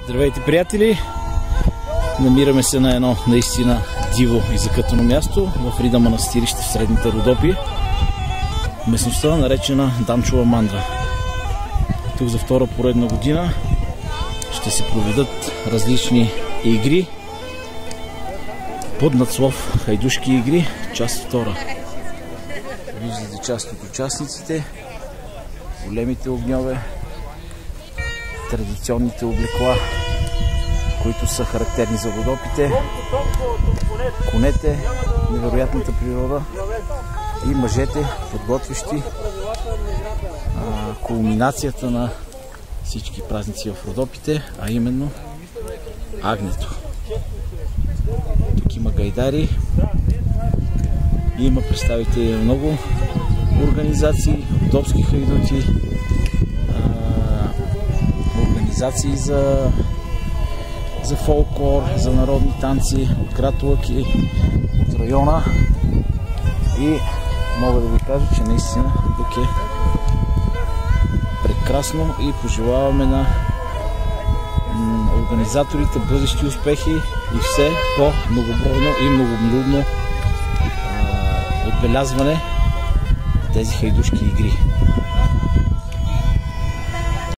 Здравейте, приятели! Намираме се на едно наистина диво и закътано място в Рида манастирище в Средните Родопи. Местността наречена Данчова мандра. Тук за втора поредна година ще се проведат различни игри под надслов Хайдушки игри, част втора. Виждате част от участниците, големите огньове, традиционните облекла, които са характерни за Родопите, конете, невероятната природа и мъжете, подготвящи кулминацията на всички празници в Родопите, а именно агнето. Тук има гайдари, има представители на много организации, родопски хайдути, организации за фолклор, за народни танци от град Лъки, от района, и мога да ви кажа, че наистина тук е прекрасно и пожелаваме на организаторите бъдещи успехи и все по-многобройно и многоблюдно отбелязване тези хайдушки игри.